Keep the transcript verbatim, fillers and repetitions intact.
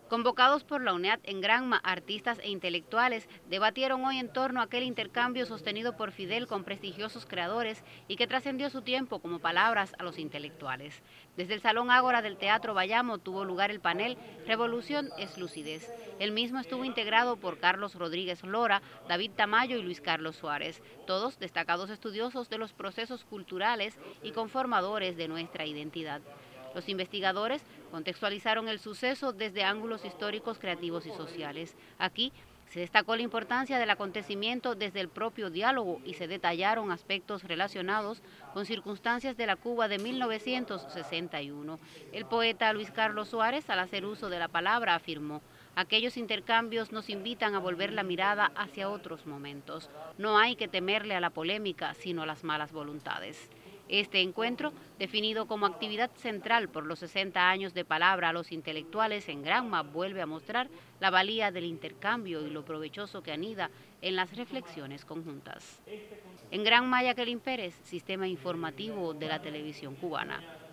Convocados por la UNED en Granma, artistas e intelectuales debatieron hoy en torno a aquel intercambio sostenido por Fidel con prestigiosos creadores y que trascendió su tiempo como palabras a los intelectuales. Desde el Salón Ágora del Teatro Bayamo tuvo lugar el panel Revolución es lucidez. El mismo estuvo integrado por Carlos Rodríguez Lora, David Tamayo y Luis Carlos Suárez, todos destacados estudiosos de los procesos culturales y conformadores de nuestra identidad. Los investigadores contextualizaron el suceso desde ángulos históricos, creativos y sociales. Aquí se destacó la importancia del acontecimiento desde el propio diálogo y se detallaron aspectos relacionados con circunstancias de la Cuba de mil novecientos sesenta y uno. El poeta Luis Carlos Suárez, al hacer uso de la palabra, afirmó: aquellos intercambios nos invitan a volver la mirada hacia otros momentos. No hay que temerle a la polémica, sino a las malas voluntades. Este encuentro, definido como actividad central por los sesenta años de palabra a los intelectuales en Granma, vuelve a mostrar la valía del intercambio y lo provechoso que anida en las reflexiones conjuntas. En Granma, Jacqueline Pérez, Sistema Informativo de la Televisión Cubana.